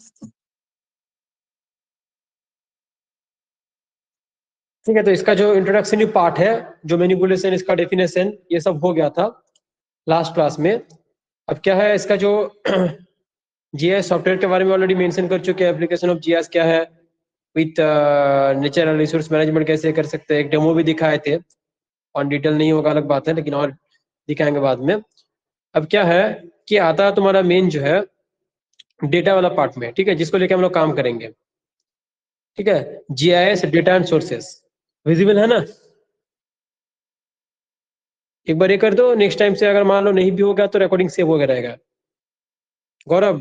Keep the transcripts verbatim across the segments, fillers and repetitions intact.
ठीक है, तो इसका जो इंट्रोडक्शन पार्ट है, जो मैनिपुलेशन, इसका डेफिनेशन, ये सब हो गया था लास्ट क्लास में। अब क्या है, इसका जो जीआईएस सॉफ्टवेयर के बारे में ऑलरेडी मेंशन कर चुके हैं। एप्लीकेशन ऑफ जीआईएस क्या है, विथ नेचुरल रिसोर्स मैनेजमेंट कैसे कर सकते हैं, एक डेमो भी दिखाए थे। ऑन डिटेल नहीं होगा अलग बात है, लेकिन और दिखाएंगे बाद में। अब क्या है कि आता है तुम्हारा मेन जो है डेटा वाला पार्ट में, ठीक है, जिसको लेकर हम लोग काम करेंगे। ठीक है, GIS data and sources visible है ना? एक बार ये कर दो, नेक्स्ट टाइम से अगर मान लो नहीं भी होगा तो रिकॉर्डिंग सेव हो गया रहेगा। Gaurav,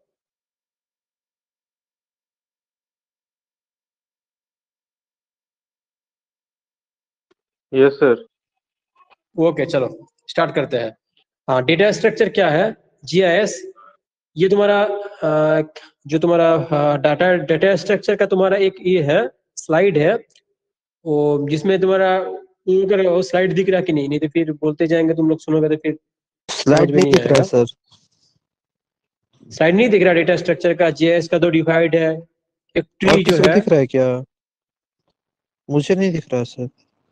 yes sir. ओके चलो स्टार्ट करते हैं। हाँ, डेटा स्ट्रक्चर क्या है, जीआईएस, ये तुम्हारा आ, जो तुम्हारा डाटा डेटा स्ट्रक्चर का तुम्हारा एक ये है स्लाइड है, वो जिसमें तुम्हारा अगर वो स्लाइड दिख रहा कि नहीं, नहीं तो फिर बोलते जाएंगे तुम लोग सुनोगे तो फिर स्लाइड नहीं दिख रहा है सर। स्लाइड नहीं दिख रहा डेटा स्ट्रक्चर का? जीआईएस का तो डिवाइड है, एक ट्री जो है। दिख रहा है क्या? मुझे नहीं दिख रहा सर।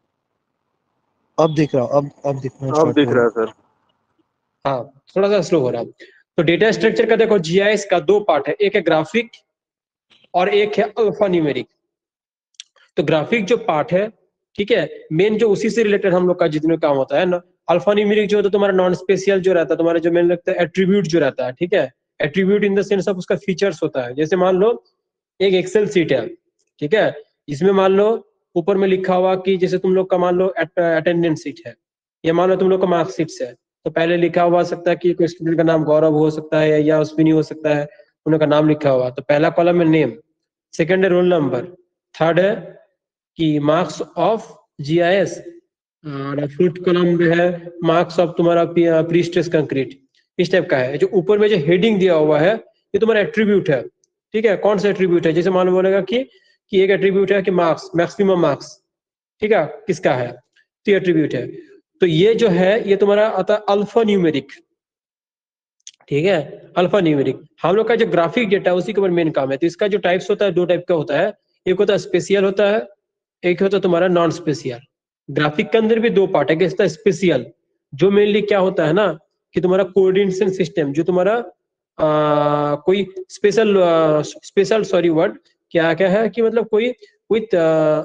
अब दिख रहा, अब अब दिखना अब दिख रहा है सर। हाँ, थोड़ा सा स्लो हो रहा। तो डेटा स्ट्रक्चर का देखो, जीआईएस का दो पार्ट है, एक है ग्राफिक और एक है अल्फा न्यूमेरिक। तो ग्राफिक जो पार्ट है, ठीक है, मेन जो उसी से रिलेटेड हम लोग का जितने काम होता है ना। अल्फा न्यूमेरिक जो है तो तुम्हारा नॉन स्पेशियल जो रहता है, तुम्हारा जो मेन लगता है एट्रीब्यूट जो रहता है, ठीक है, attribute in the sense of उसका फीचर्स होता है। जैसे मान लो एक एक्सेल शीट है, ठीक है, इसमें मान लो ऊपर में लिखा हुआ कि जैसे तुम लोग का मान लो अटेंडेंस शीट है, ये मान लो तुम लोग का मार्कशीट है, तो पहले लिखा हुआ सकता है कि कोई स्टूडेंट का नाम गौरव हो सकता है या अश्विनी हो सकता है, उनका नाम लिखा हुआ। तो पहला कॉलम है नेम, सेकंड है रोल नंबर, थर्ड है कि मार्क्स ऑफ जीआईएस, और फोर्थ कॉलम जो है मार्क्स ऑफ तुम्हारा प्री स्ट्रेस कंक्रीट। इस टाइप का है। जो ऊपर में जो हेडिंग दिया हुआ है ये तुम्हारा एट्रीब्यूट है, ठीक है। कौन सा एट्रीब्यूट है? जैसे मान लो बोलेगा कि कि एक एट्रीब्यूट है कि मार्क्स, मैक्सिमम मार्क्स, ठीक है, किसका है, तो एट्रीब्यूट है। तो ये जो है ये तुम्हारा आता है अल्फा न्यूमेरिक, ठीक है, अल्फा न्यूमेरिक। हम लोग का जो ग्राफिक डेटा है उसी के ऊपर मेन काम है। तो इसका जो टाइप्स होता है, दो टाइप का होता है, एक होता है स्पेशियल होता है, एक होता है तुम्हारा नॉन स्पेशियल। ग्राफिक के अंदर भी दो पार्ट है, किसका स्पेशियल, जो मेनली क्या होता है ना कि तुम्हारा कोऑर्डिनेशन सिस्टम, जो तुम्हारा आ, कोई स्पेशल स्पेशल सॉरी वर्ड क्या क्या है कि मतलब कोई विथ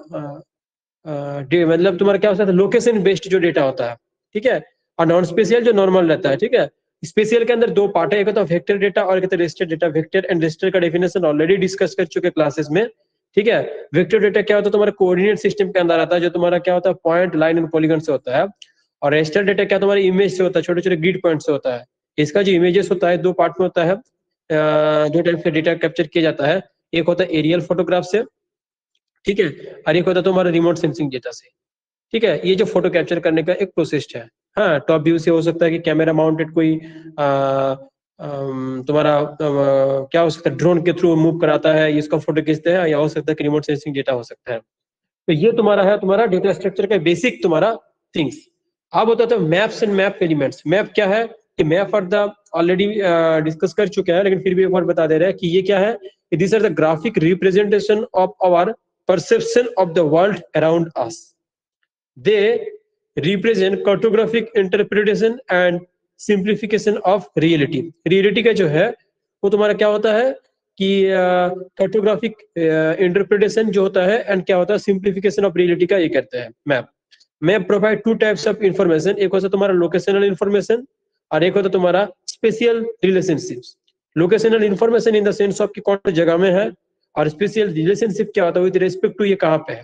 मतलब तुम्हारा क्या होता है, लोकेशन बेस्ड जो डेटा होता है, ठीक है। और नॉन स्पेशियल जो नॉर्मल रहता है, ठीक है। स्पेशियल के अंदर दो पार्ट है, एक होता है वेक्टर डेटा और एक होता है raster data. Vector and raster का डेफिनेशन ऑलरेडी डिस्कस कर चुके क्लासेस में, ठीक है। वेक्टर डेटा क्या होता है, तुम्हारा कोऑर्डिनेट सिस्टम के अंदर आता है, जो तुम्हारा क्या होता है पॉइंट, लाइन एंड पॉलीगन से होता है। और रेस्टेड डेटा क्या तुम्हारी इमेज से होता है, छोटे छोटे ग्रिड पॉइंट से होता है। इसका जो इमेजेस होता है दो पार्ट में होता है, दो टाइप से डेटा कैप्चर किया जाता है, एक होता है एरियल फोटोग्राफ से, ठीक है, और एक होता है तुम्हारा रिमोट सेंसिंग डेटा से, ठीक है। ये जो फोटो कैप्चर करने का एक प्रोसेस है। हाँ, टॉप व्यू से हो सकता है कि कैमरा माउंटेड कोई आ, तुम्हारा आ, क्या हो सकता है ड्रोन के थ्रू मूव कराता है, इसका फोटो खींचते हैं, या हो सकता है कि रिमोट सेंसिंग डेटा हो सकता है। तो ये तुम्हारा है तुम्हारा डेटा स्ट्रक्चर का बेसिक तुम्हारा थिंग्स। अब होता है maps and map elements. Map क्या है कि map are the already discuss कर चुके हैं, लेकिन फिर भी एक बार बता दे रहे हैं कि ये क्या है, this are the graphic representation of our perception of the world around us. They represent cartographic interpretation and simplification of reality. Reality का जो है वो तुम्हारा क्या होता है कि कार्टोग्राफिक uh, इंटरप्रिटेशन uh, जो होता है, एंड क्या होता है सिंप्लीफिकेशन ऑफ रियलिटी का ये करते हैं map. Map provide two types of information, एक होता है तुम्हारा लोकेशनल इंफॉर्मेशन और एक होता है तुम्हारा spatial relationships. Locational information in the sense of कि कौन सी जगह में है, और स्पेशियल रिलेशनशिप क्या होता है विद रिस्पेक्ट टू ये कहाँ पे है।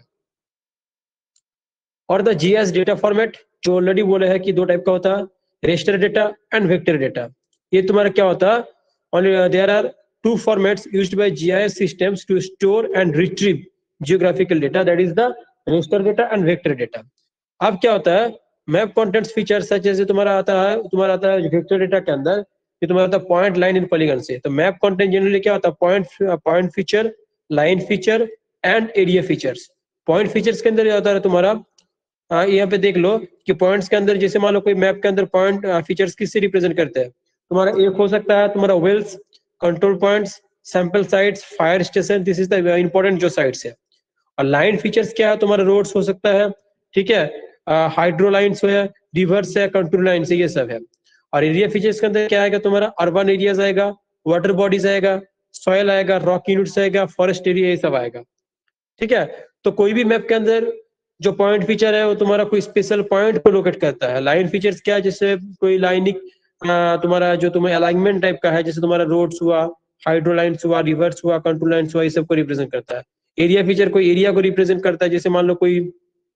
और द जीआईएस डेटा फॉर्मेट जो ऑलरेडी बोले है कि दो टाइप का होता है, raster data and vector data. ये तुम्हारा क्या होता है, there are two formats used by GIS systems to store and retrieve geographical data, that is the raster data and vector data. अब क्या होता है मैप कंटेंट्स फीचर सच जैसे तुम्हारा आता है तुम्हारा आता है वेक्टर डेटा के अंदर कि तुम्हारा आता है पॉइंट, लाइन एंड पॉलीगन से। तो मैप कंटेंट जनरली क्या होता है point point feature, line feature and area features. Point features के अंदर आता है तुम्हारा हाँ यहाँ पे देख लो कि पॉइंट्स के अंदर जैसे मान लो कोई मैप के अंदर पॉइंट फीचर्स किससे रिप्रेजेंट करते हैं, तुम्हारा एक हो सकता है तुम्हारा wells, control points, sample sites, fire station, this is the important जो साइट्स है। और लाइन फीचर्स क्या है, तुम्हारा रोड्स हो सकता है, ठीक है, हाइड्रो लाइन्स है, रिवर्स है, कंट्रोल लाइन्स है, ये सब है। और एरिया फीचर्स के अंदर क्या आएगा, तुम्हारा अर्बन एरियाज आएगा, वाटर बॉडीज आएगा, सॉयल आएगा, रॉक यूनिट्स आएगा, फॉरेस्ट एरिया, ये सब आएगा, ठीक है। तो कोई भी मैप के अंदर जो पॉइंट फीचर है वो तुम्हारा कोई स्पेशल पॉइंट को लोकेट करता है। लाइन फीचर्स क्या है, जैसे कोई लाइनिक तुम्हारा जो तुम्हें अलाइनमेंट टाइप का है, जैसे तुम्हारा रोड्स हुआ, हाइड्रो लाइन्स हुआ, रिवर्स हुआ, कंट्रोल लाइन्स हुआ, ये सब को रिप्रेजेंट करता है। एरिया फीचर कोई एरिया को रिप्रेजेंट करता है, जैसे मान लो कोई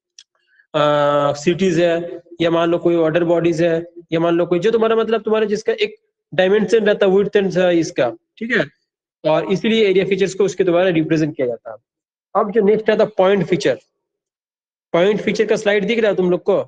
सिटीज है, या मान लो कोई वाटर बॉडीज है, या मान लो कोई जो तुम्हारा मतलब तुम्हारा जिसका एक डायमेंशन रहता है विड्थ एंड इसका, ठीक है। और इसीलिए एरिया फीचर्स को उसके द्वारा रिप्रेजेंट किया जाता है। अब जो नेक्स्ट आता है पॉइंट फीचर। पॉइंट फीचर का स्लाइड दिख रहा है तुम लोग को?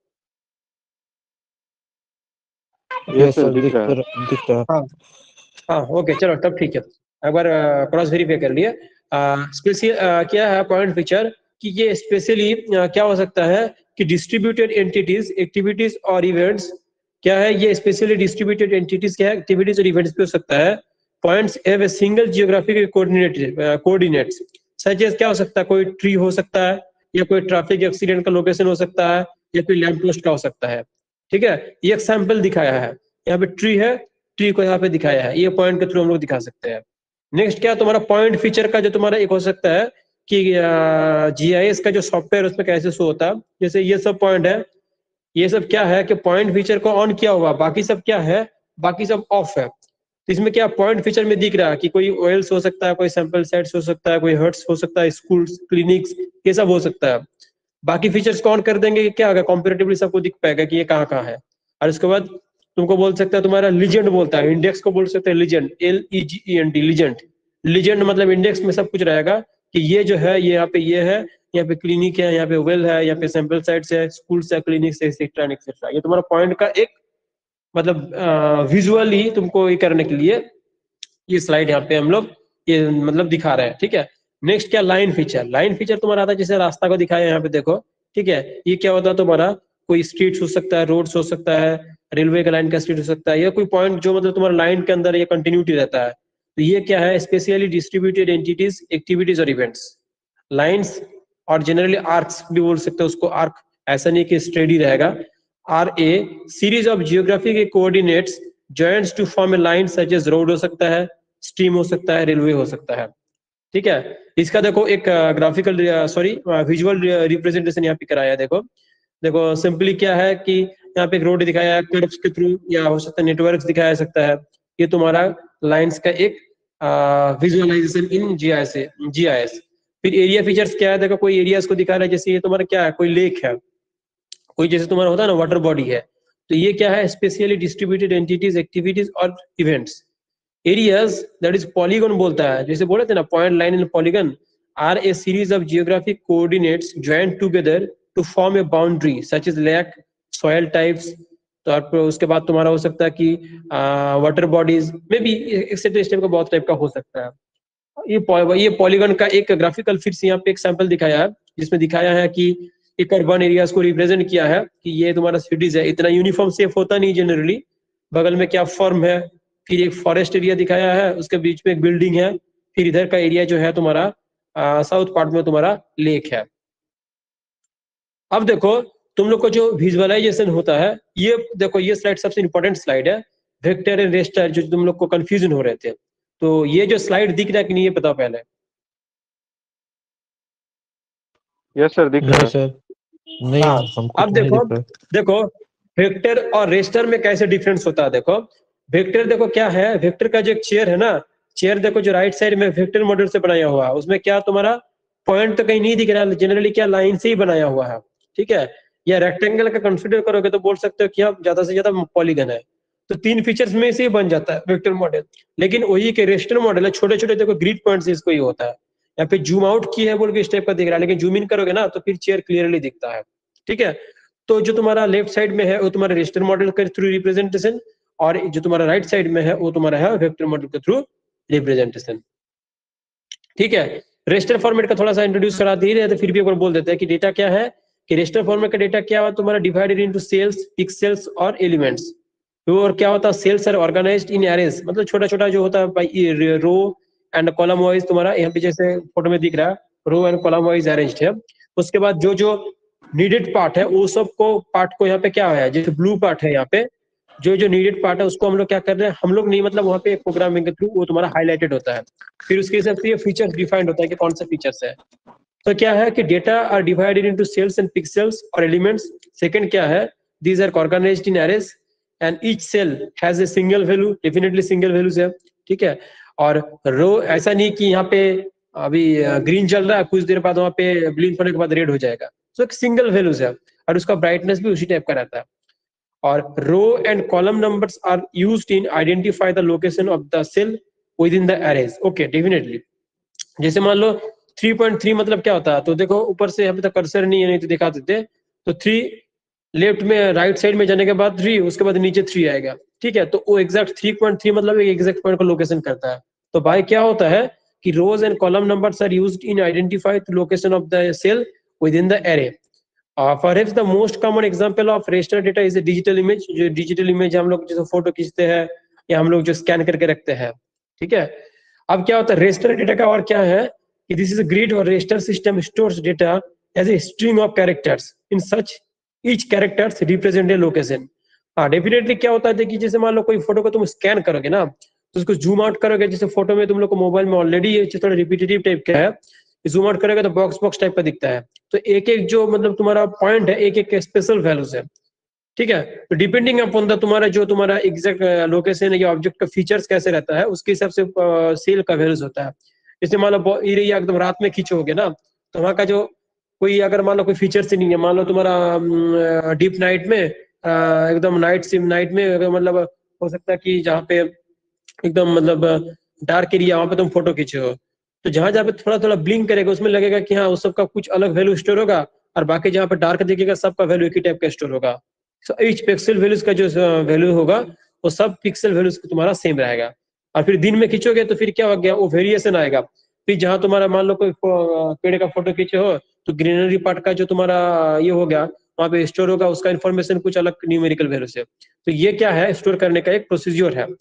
यस सर, दिख रहा है, दिख रहा है। हाँ हाँ, ओके, चलो तब ठीक है, एक बार क्रॉस वेरीफाई कर लिए। स्पेशल क्या है पॉइंट फीचर कि ये स्पेशली क्या हो सकता है कि डिस्ट्रीब्यूटेड एंटिटीज, एक्टिविटीज और इवेंट्स क्या है, ये स्पेशली डिस्ट्रीब्यूटेड एंटिटीज क्या है, एक्टिविटीज और इवेंट्स पे हो सकता है। Points have a single geographic coordinate coordinates such as क्या हो सकता है, कोई ट्री हो सकता है, या कोई ट्रैफिक एक्सीडेंट का लोकेशन हो सकता है, या कोई लैंप पोस्ट का हो सकता है, ठीक है। ये एक सैंपल दिखाया है, यहाँ पे ट्री है, ट्री को यहाँ पे दिखाया है, ये पॉइंट के थ्रू हम लोग दिखा सकते हैं। नेक्स्ट क्या तुम्हारा पॉइंट फीचर का जो तुम्हारा एक हो सकता है कि जीआईएस का जो सॉफ्टवेयर उसमें कैसे शो होता है, जैसे ये सब पॉइंट है, ये सब क्या है कि पॉइंट फीचर को ऑन किया हुआ, बाकी सब क्या है, बाकी सब ऑफ है। तो इसमें क्या पॉइंट फीचर में दिख रहा है कि कोई ऑयल्स हो सकता है, कोई सैंपल सेट्स हो सकता है, कोई हर्ट्स हो सकता है, स्कूल्स, क्लिनिक्स, ये सब हो सकता है। बाकी फीचर्स को ऑन कर देंगे, क्या होगा, कंपैरेटिवली सबको दिख पाएगा कि ये कहाँ कहाँ है। और इसके बाद तुमको बोल सकता है तुम्हारा लीजेंड बोलता है, इंडेक्स को बोल सकते हैं legend, L E G E N D, legend. Legend मतलब इंडेक्स में सब कुछ रहेगा कि ये जो है ये यहाँ पे ये है, यहाँ पे क्लिनिक है, यहाँ पे वेल है, यहाँ पे सैंपल साइट्स है, स्कूल्स है, क्लिनिक्स है, एक्सेट्रा एक्सेट्रा। ये तुम्हारा पॉइंट का एक मतलब विजुअली तुमको ये करने के लिए ये स्लाइड यहाँ पे हम लोग ये मतलब दिखा रहे हैं, ठीक है। नेक्स्ट क्या लाइन फीचर। लाइन फीचर तुम्हारा आता है जैसे रास्ता को दिखाया यहाँ पे देखो, ठीक है। ये क्या होता है तुम्हारा, कोई स्ट्रीट्स हो सकता है, रोड्स हो सकता है, रेलवे का लाइन का स्ट्रीट हो सकता है, या कोई पॉइंट जो मतलब तुम्हारा लाइन के अंदर ये कंटिन्यूटी रहता है। तो ये क्या है, स्पेशली डिस्ट्रीब्यूटेड एंटिटीज, एक्टिविटीज और इवेंट्स। लाइन्स और जनरली आर्क्स भी बोल सकते हो उसको, आर्क ऐसा नहीं कि स्ट्रेडी रहेगा। Are a series of geographic coordinates joints to form a line such as road हो सकता है, स्ट्रीम हो सकता है, रेलवे हो सकता है, ठीक है। इसका देखो एक ग्राफिकल सॉरी विजुअल रिप्रेजेंटेशन यहाँ पे कराया है। देखो देखो सिंपली क्या है कि यहाँ पे एक रोड दिखाया है कर्व्स के थ्रू, या हो सकता है नेटवर्क दिखाया सकता है। ये तुम्हारा लाइंस का एक विजुअलाइजेशन इन जीआईएस जीआईएस। फिर एरिया फीचर्स क्या है, देखो कोई एरियाज को दिखा रहा है, जैसे ये तुम्हारा क्या है, कोई लेक है, कोई जैसे तुम्हारा होता है ना वाटर बॉडी है, तो ये क्या है, स्पेशली डिस्ट्रीब्यूटेड एंटिटीज, एक्टिविटीज और events. Areas that is polygon बोलता है, जैसे बोले थे ना point, line and polygon are a series of geographic coordinates joint together to form a boundary such is lake, soil types. तो आप उसके बाद तुम्हारा हो सकता है कि वाटर बॉडीज में भी एक्सेट्रा टाइप का बहुत टाइप का हो सकता है। ये ये पॉलीगन का एक ग्राफिकल फिर से यहाँ पे एक सैंपल दिखाया है, जिसमें दिखाया है कि एक अर्बन एरियाज को रिप्रेजेंट किया है कि ये तुम्हारा सिटीज है। इतना यूनिफॉर्म सेफ होता नहीं जनरली, बगल में क्या फॉर्म है, फिर एक फॉरेस्ट एरिया दिखाया है, उसके बीच में एक बिल्डिंग है, फिर इधर का एरिया जो है तुम्हारा साउथ पार्ट में तुम्हारा लेक है। अब देखो तुम लोग को जो विजुअलाइजेशन होता है, ये देखो ये स्लाइड सबसे इंपॉर्टेंट स्लाइड है, वेक्टर एंड रेस्टर, जो तुम लोग को कंफ्यूजन हो रहे थे। तो ये जो स्लाइड दिख रहा है कि नहीं ये बताओ पहले। यस सर, दिख रहा है सर। नहीं, हाँ, हमको अब तो नहीं देखो दिख रहा। देखो वेक्टर और रेस्टर में कैसे डिफरेंस होता है। देखो वेक्टर देखो क्या है, वेक्टर का जो एक चेयर है ना, चेयर देखो जो राइट साइड में वेक्टर मॉडल से बनाया हुआ है, उसमें क्या तुम्हारा पॉइंट तो कहीं नहीं दिख रहा है, जनरली क्या लाइन से ही बनाया हुआ है, ठीक है। या रेक्टेंगल का कंसीडर करोगे तो बोल सकते हो कि आप ज्यादा से ज्यादा पॉलीगन है। तो तीन फीचर्स में से ही बन जाता है वेक्टर मॉडल। लेकिन वही के रेस्टर मॉडल है, छोटे छोटे देखो ग्रिड पॉइंट्स इसको ही होता है। यहाँ पे जूम आउट की है बोल के इस टाइप का दिख रहा है, लेकिन जूम इन करोगे ना तो फिर चेयर क्लियरली दिखता है, ठीक है। तो जो तुम्हारा लेफ्ट साइड में है वो तुम्हारा रेस्टर मॉडल के थ्रू रिप्रेजेंटेशन, और जो तुम्हारा राइट साइड में है वो तुम्हारा है वेक्टर मॉडल के थ्रू रिप्रेजेंटेशन, ठीक है। रेस्टर फॉर्मेट का थोड़ा सा इंट्रोड्यूस करा दे रहे हैं, तो फिर भी एक बार बोल देते हैं कि डेटा क्या है, कि रेस्टर फॉर्मेट का डेटा क्या हुआ तुम्हारा, डिवाइडेड इनटू सेल्स, पिक्सेल्स और एलिमेंट्स। और क्या होता है, cells are organized in arrays, मतलब छोटा छोटा जो होता है by row, and column wise तुम्हारा यहाँ पे जैसे फोटो में दिख रहा है row and column wise arranged है। उसके बाद जो जो नीडेड पार्ट है वो सब को पार्ट को यहाँ पे क्या है, जैसे ब्लू पार्ट है यहाँ पे, जो जो नीडेड पार्ट है उसको हम लोग क्या कर रहे हैं, हम लोग नहीं मतलब वहाँ पे प्रोग्रामिंग के थ्रू वो तुम्हारा हाईलाइटेड होता है। फिर उसके हिसाब से ये फीचर्स डिफाइंड होता है कि कौन सा फीचर्स है। तो क्या है कि data are divided into cells and pixels और एलिमेंट्स। सेकंड क्या है, these are organized in arrays and each cell has a single value, definitely single values है, ठीक है। और रो ऐसा नहीं कि यहाँ पे अभी ग्रीन चल रहा है कुछ देर बाद वहाँ पे ब्लिंक होने के बाद रेड हो जाएगा, तो एक सिंगल वैल्यूज है और उसका ब्राइटनेस भी उसी टाइप का रहता है। और row and column numbers are used in identify the location of the cell within the arrays. Okay, definitely जैसे मान लो थ्री पॉइंट थ्री मतलब क्या होता है, तो देखो ऊपर से यहाँ पे तो कर्सर नहीं है, नहीं तो दिखा देते, तो थ्री लेफ्ट में राइट साइड में जाने के बाद थ्री, उसके बाद नीचे थ्री आएगा, ठीक है। तो वो एग्जैक्ट थ्री पॉइंट थ्री मतलब एक एग्जैक्ट पॉइंट को लोकेशन करता है। तो भाई क्या होता है कि rows and column numbers are used in identify the location of the cell within the array. Perhaps the most common example of raster data is a digital image. जो डिजिटल इमेज हम लोग जैसे photo खींचते हैं या हम लोग जो स्कैन करके रखते हैं, ठीक है। अब क्या होता है रेस्टर डेटा का, और क्या है कि this is a grid or raster system stores data as a string of characters in such each characters represent a location. हाँ डेफिनेटली क्या होता है कि जैसे मान लो कोई फोटो को तुम स्कैन करोगे ना, तो उसको जूम आउट करोगे, जैसे फोटो में तुम लोग को मोबाइल में ऑलरेडी ये थोड़ा रिपीटेटिव टाइप का है, जूम आउट करोगे तो बॉक्स बॉक्स टाइप का दिखता है। तो एक एक जो मतलब तुम्हारा पॉइंट है एक एक स्पेशल वैल्यूज है, ठीक है। तो डिपेंडिंग अपॉन द तुम्हारा जो तुम्हारा एग्जैक्ट लोकेशन या ऑब्जेक्ट का फीचर्स कैसे रहता है उसके हिसाब से सेल का वैल्यूज होता है। जैसे मान लो एरिया एकदम रात में खींचोगे ना, तो वहाँ का जो कोई अगर मान लो कोई फीचर से नहीं है, मान लो तुम्हारा डीप नाइट में अ, एकदम नाइट सिम नाइट में अगर मतलब हो सकता है कि जहाँ पे एकदम मतलब डार्क एरिया वहाँ पे तुम फोटो खींचे हो, तो जहां जहाँ पे थोड़ा थोड़ा ब्लिंक करेगा उसमें लगेगा कि हाँ उस सबका कुछ अलग वैल्यू स्टोर होगा, और बाकी जहाँ पे डार्क दिखेगा सबका वैल्यू एक ही टाइप का स्टोर होगा। सो ईच पिक्सल वैल्यूज का जो वैल्यू होगा वो सब पिक्सल वैल्यूज तुम्हारा सेम रहेगा। और फिर दिन में खींचोगे तो फिर क्या हो गया, वो वेरिएशन आएगा। फिर जहां तुम्हारा मान लो कोई पेड़ का फोटो खींचे हो तो ग्रीनरी पार्ट का जो तुम्हारा ये हो गया वहां पे स्टोर होगा उसका इन्फॉर्मेशन कुछ अलग न्यूमेरिकल वैल्यू से। तो ये क्या है, स्टोर करने का एक प्रोसीजर है।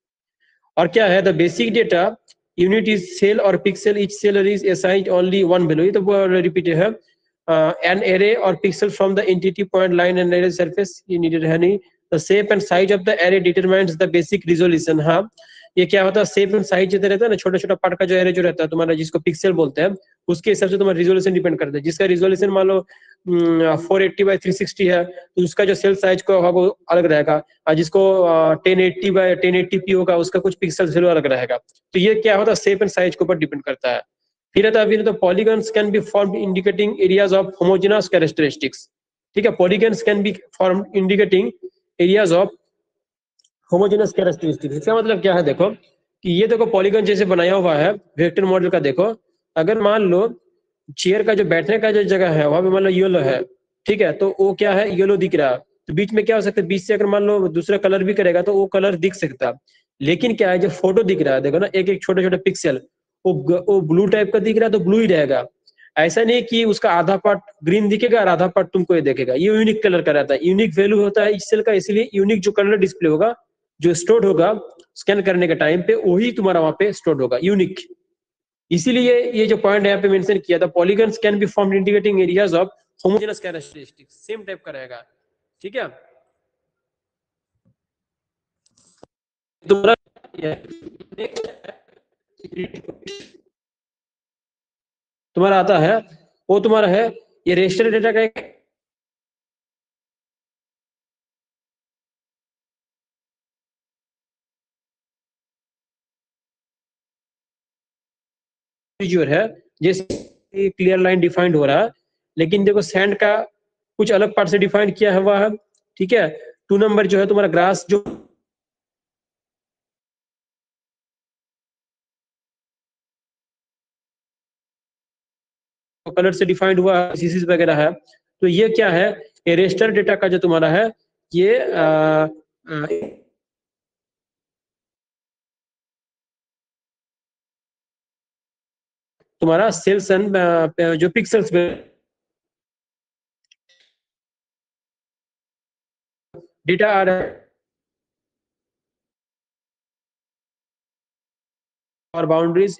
और क्या है, the basic data unit is cell or pixel, each cell is assigned only one value. ये तो रिपीटेड है। An array or pixel from the entity point line and area surface, ये नीडेड है नहीं। The shape and size of the array determines the basic resolution. हाँ ये क्या होता है, शेप एंड साइज जो रहता है ना, छोटा छोटा पार्ट का जो एरे जो रहता है तुम्हारा जिसको पिक्सल बोलते हैं, उसके हिसाब से तुम्हारा रिजोल्यूशन डिपेंड करता है। जिसका रिजोल्यूशन मान लो four eighty by three sixty है तो उसका जो सेल साइज को होगा वो अलग रहेगा, और जिसको ten eighty by ten eighty p होगा उसका कुछ पिक्सल जरूर अलग रहेगा। तो ये क्या होता है, शेप एंड साइज के ऊपर डिपेंड करता है। फिर आता है तो polygons can be formed indicating areas of homogeneous characteristics. ठीक है, polygons can be formed indicating areas of homogeneous characteristics. इसका मतलब क्या है, देखो कि ये देखो पॉलीगन जैसे बनाया हुआ है वेक्टर मॉडल का। देखो अगर मान लो चेयर का जो बैठने का जो जगह है वहां पे मान लो येलो है, ठीक है, तो वो क्या है येलो दिख रहा है, तो बीच में क्या हो सकता है, बीच से अगर मान लो दूसरा कलर भी करेगा तो वो कलर दिख सकता है। लेकिन क्या है, जो फोटो दिख रहा है देखो ना, एक एक छोटे छोटे पिक्सल, वो वो ब्लू टाइप का दिख रहा है तो ब्लू ही रहेगा। ऐसा नहीं कि उसका आधा पार्ट ग्रीन दिखेगा और आधा पार्ट तुमको ये देखेगा। ये यूनिक कलर का रहता है, यूनिक वैल्यू होता है इस सेल का, इसलिए यूनिक जो कलर डिस्प्ले होगा जो स्टोर होगा स्कैन करने के टाइम पे वही तुम्हारा वहां पे स्टोर होगा, यूनिक। इसीलिए ये जो पॉइंट यहाँ पे मेंशन किया था, polygons can be formed indicating areas of homogeneous characteristics, same type का रहेगा, ठीक है। तुम्हारा तुम्हारा आता है वो तुम्हारा है ये रेस्टर डेटा का एक प्रोसीजर है। जैसे क्लियर लाइन डिफाइंड हो रहा है, लेकिन देखो सैंड का कुछ अलग पार्ट से डिफाइंड किया हुआ है, ठीक है। टू नंबर जो है तुम्हारा ग्रास जो कलर से डिफाइंड हुआ है, सीसीज वगैरह है। तो ये क्या है, ये रेस्टर डेटा का जो तुम्हारा है ये आ, आ, तुम्हारा सेल्स एंड जो पिक्सल्स में डेटा आ रहा है और बाउंड्रीज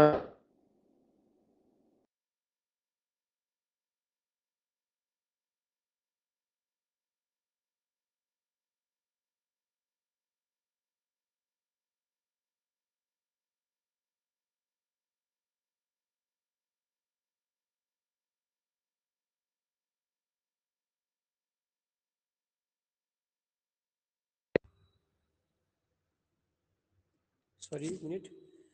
सॉरी मिनट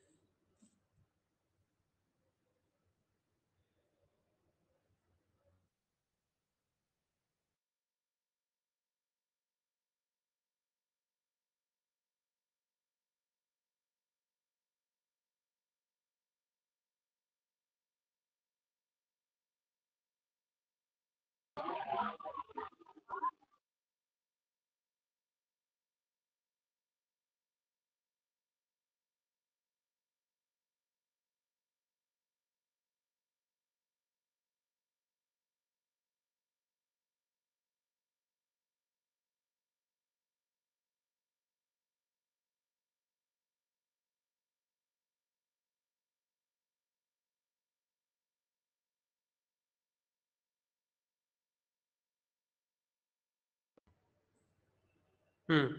हम्म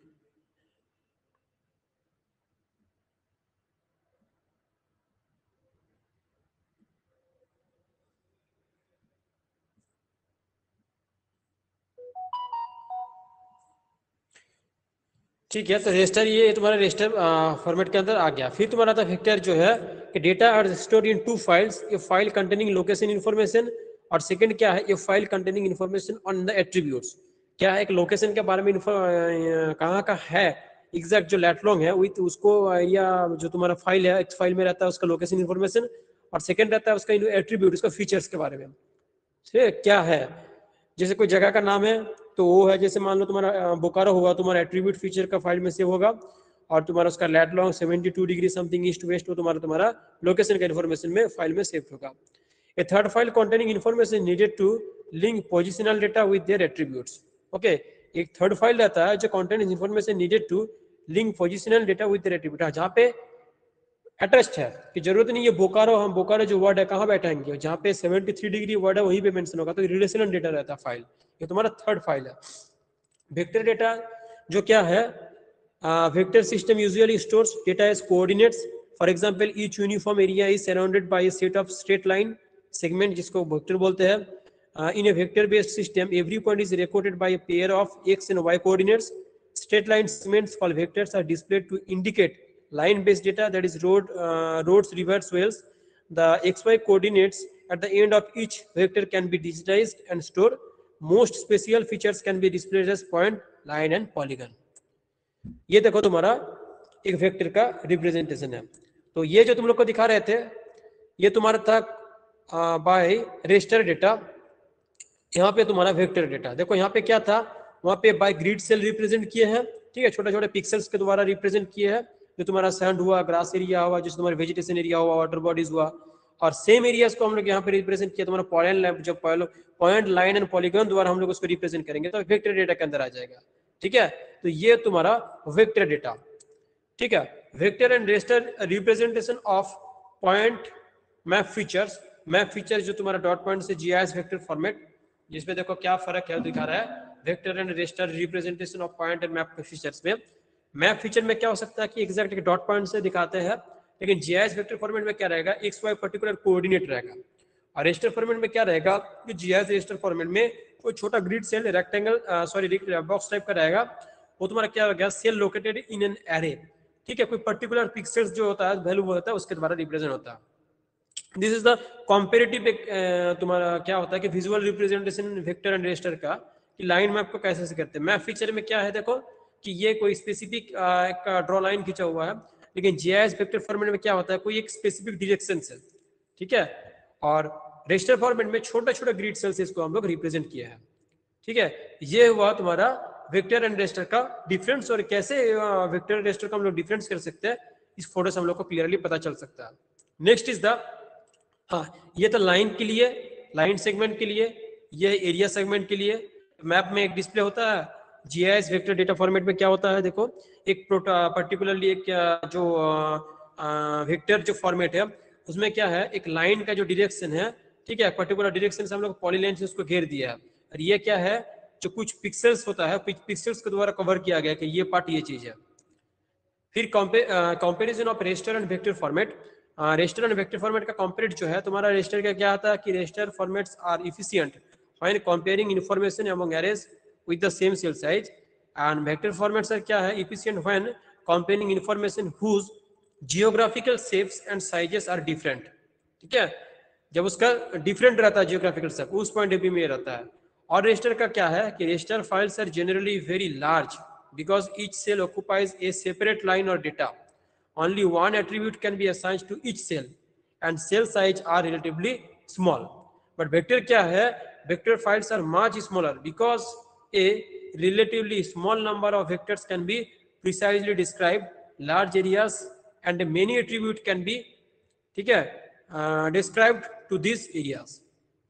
ठीक है। तो रेस्टर ये तुम्हारा रेस्टर फॉर्मेट के अंदर आ गया। फिर तुम्हारा था वेक्टर जो है कि data are stored in two files, a file containing location information, और सेकंड क्या है, a file containing information on the attributes. क्या है, एक लोकेशन के बारे में कहाँ का है एग्जैक्ट जो लेट लॉन्ग है विथ उसको, या जो तुम्हारा फाइल है फाइल में रहता है उसका लोकेशन इन्फॉर्मेशन, और सेकंड रहता है उसका एट्रीब्यूट, उसका फीचर्स के बारे में। ठीक, क्या है, जैसे कोई जगह का नाम है तो वो है, जैसे मान लो तुम्हारा बोकारो हुआ, तुम्हारा एट्रीब्यूट फीचर का फाइल में सेव होगा, और तुम्हारा उसका lat long seventy two degree something east west, वो तुम्हारा तुम्हारा लोकेशन का इन्फॉर्मेशन में फाइल में सेव होगा। A third file containing information needed to link positional data with their attributes. Okay, एक थर्ड फाइल रहता है जो containing information needed to link positional data with their attribute, जहाँ पे अटैच्ड है कि जरूरत नहीं है बोकारो, हम बोकारो जो वर्ड है कहाँ बैठाएंगे, जहाँ पे सेवेंटी थ्री डिग्री वर्ड है वहीं पे मेंशन होगा, तो रिलेशनल डेटा रहता है फाइल। ये तुम्हारा थर्ड फाइल है। वेक्टर डेटा जो क्या है, vector system usually stores data as coordinates. For example each uniform area is surrounded by a set of straight line segment, जिसको वेक्टर बोलते हैं। In a vector based system every point is recorded by a pair of x and y coordinates. Straight line segments called vectors are displayed to indicate line based data, that is road uh, roads, rivers, wells. The xy coordinates at the end of each vector can be digitized and stored. Most special features can be displayed as point, line and polygon. ये देखो तुम्हारा एक vector का representation है। तो ये जो तुम लोग को दिखा रहे थे ये तुम्हारा था बाय रेस्टर डेटा। यहाँ पे तुम्हारा वेक्टर डेटा देखो, यहाँ पे क्या था, वहाँ पे बाय ग्रिड सेल रिप्रेजेंट किए हैं, ठीक है, छोटे छोटे पिक्सेल्स के द्वारा रिप्रेजेंट किए हैं, जो तुम्हारा सैंड हुआ, ग्रास एरिया हुआ, जो तुम्हारा वेजिटेशन एरिया हुआ, वाटर बॉडीज हुआ, और सेम एरियाज को हम लोग यहाँ पे रिप्रेजेंट किया तुम्हारा पॉइंट, जो पॉइंट, लाइन एंड पॉलीगॉन द्वारा हम लोग उसको रिप्रेजेंट करेंगे तो वेक्टर डेटा के अंदर आ जाएगा। ठीक है, तो ये तुम्हारा वेक्टर डेटा। ठीक है, vector and raster representation of point map features. Map feature जो तुम्हारा डॉट पॉइंट से जीआईएस वेक्टर फॉर्मेट, जिसमें देखो क्या फर्क है दिखा रहा है, vector and raster representation of point and map features में। मैप फीचर में क्या हो सकता है कि एग्जैक्ट एक डॉट पॉइंट से दिखाते हैं, लेकिन जीआईएस वेक्टर फॉर्मेट में क्या रहेगा, एक्स वाई पर्टिकुलर कोऑर्डिनेट रहेगा। और रेस्टर फॉर्मेट में क्या रहेगा कि जीआईएस रेस्टर फॉर्मेट में कोई छोटा grid cell, rectangle, sorry box type का रहेगा, वो तुम्हारा क्या हो गया, cell located in an array. ठीक है, कोई पर्टिकुलर पिक्सेल्स जो होता है वैल्यू होता है उसके द्वारा रिप्रेजेंट होता है। दिस इज द कॉम्पेरेटिव, तुम्हारा क्या होता है कि visual representation vector and raster का, कि लाइन मैप को कैसे से करते हैं। मैप फीचर में क्या है देखो कि ये कोई स्पेसिफिक का ड्रॉ लाइन खींचा हुआ है, लेकिन जीआईएस वेक्टर फॉर्मेट में क्या होता है, कोई एक स्पेसिफिक डायरेक्शन से। ठीक है, और रेस्टर फॉर्मेट में छोटा छोटा ग्रिड सेल्स इसको हम लोग रिप्रेजेंट किया है। ठीक है, ये हुआ तुम्हारा वेक्टर एंड रेस्टर का डिफरेंस, और कैसे वेक्टर एंड रेस्टर का हम लोग डिफरेंस कर सकते हैं इस फोटो से हम लोग को क्लियरली पता चल सकता है। नेक्स्ट इज द, हाँ ये तो लाइन के लिए, लाइन सेगमेंट के लिए, ये एरिया सेगमेंट के लिए। मैप में एक डिस्प्ले होता है, जीआईएस वेक्टर डेटा फॉर्मेट में क्या होता है देखो, एक पर्टिकुलरली एक जो वेक्टर जो फॉर्मेट है उसमें क्या है, एक लाइन का जो डायरेक्शन है, ठीक है, पर्टिकुलर डायरेक्शन से हम लोग पॉलीलाइन से उसको घेर दिया है, और ये क्या है, जो कुछ पिक्सेल्स होता है, पिक्सेल्स के द्वारा कवर किया गया कि ये पार्ट ये चीज है। फिर comparison of raster and vector format. Raster and vector format का कंपेयर जो है तुम्हारा, रेस्टर का क्या आता है कि raster formats are efficient when comparing information among arrays with the same cell size, and vector formats are क्या है, efficient when comparing information whose geographical shapes and sizes are different. ठीक है, जब उसका डिफरेंट रहता है जियोग्राफिकल शेप, उस point of view में रहता है। और रेस्टर का क्या है कि raster files are generally very large because each cell occupies a separate line or data. Only one attribute can be assigned to each cell and cell size are relatively small. But vector क्या है, vector files are much smaller because a relatively small number of vectors can be precisely described large areas and many attribute can be, ठीक है, uh, described to these areas.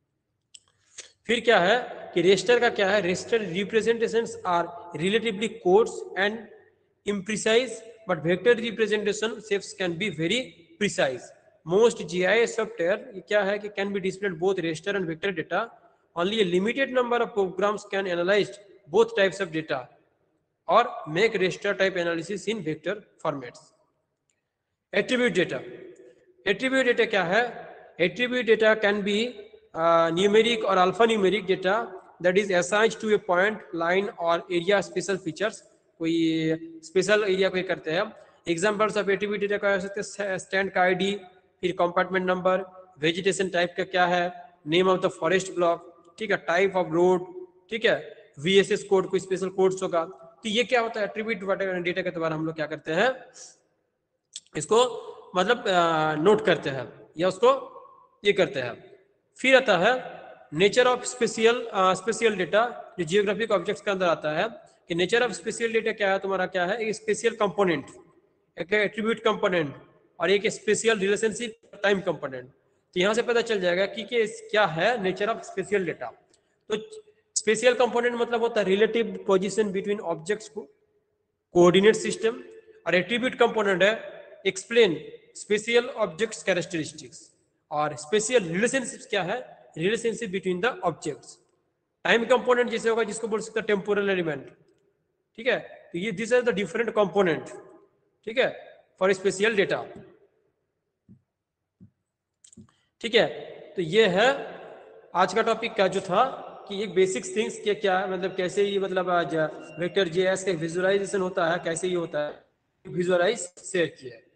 फिर क्या है कि raster का क्या है, raster representations are relatively coarse and imprecise, but vector representation shapes can be very precise. Most GIS software क्या है कि can be displayed both raster and vector data. Only a limited number of programs can analyze both types of data or make raster type analysis in vector formats. Attribute data. Attribute data क्या है, attribute data can be Uh, numeric or alphanumeric data that is assigned to a point, line or area special features। कोई special area कोई करते हैं। Examples of attribute data का हो सकते हैं स्टैंड का आईडी, फिर कंपार्टमेंट नंबर, वेजिटेशन टाइप का क्या है, name of the forest block, ठीक है, टाइप ऑफ रोड, ठीक है, वीएसएस कोड, कोई स्पेशल कोड्स होगा। तो ये क्या होता है, एट्रीब्यूट डेटा के द्वारा हम लोग क्या करते हैं, इसको मतलब नोट करते हैं या उसको ये करते हैं। फिर आता है nature of spatial spatial data, जो जियोग्राफिक ऑब्जेक्ट्स के अंदर आता है कि नेचर ऑफ स्पेशियल डेटा क्या है, तुम्हारा क्या है, एक स्पेशियल कंपोनेंट, एक एट्रीब्यूट कंपोनेंट और एक स्पेशियल रिलेशनशिप टाइम कंपोनेंट। तो यहाँ से पता चल जाएगा कि, कि क्या है नेचर ऑफ स्पेशियल डेटा। तो स्पेशियल कंपोनेंट मतलब होता है रिलेटिव पोजीशन बिटवीन ऑब्जेक्ट्स को कोऑर्डिनेट सिस्टम, और एट्रीब्यूट कंपोनेंट है एक्सप्लेन स्पेशियल ऑब्जेक्ट्स कैरेक्टरिस्टिक्स, और स्पेशल रिलेशनशिप्स क्या है, relationship between the objects. Time component जैसे होगा जिसको बोल सकते हैं टेम्पोरल एलिमेंट, ठीक है। तो ये this are the different component, ठीक है, फॉर स्पेशल डेटा, ठीक है। तो ये है आज का टॉपिक का जो था कि एक बेसिक थिंग्स के क्या मतलब कैसे ये मतलब आज वेक्टर जेएस का विजुअलाइजेशन होता है, कैसे ये होता है, विजुअलाइज शेयर किया है।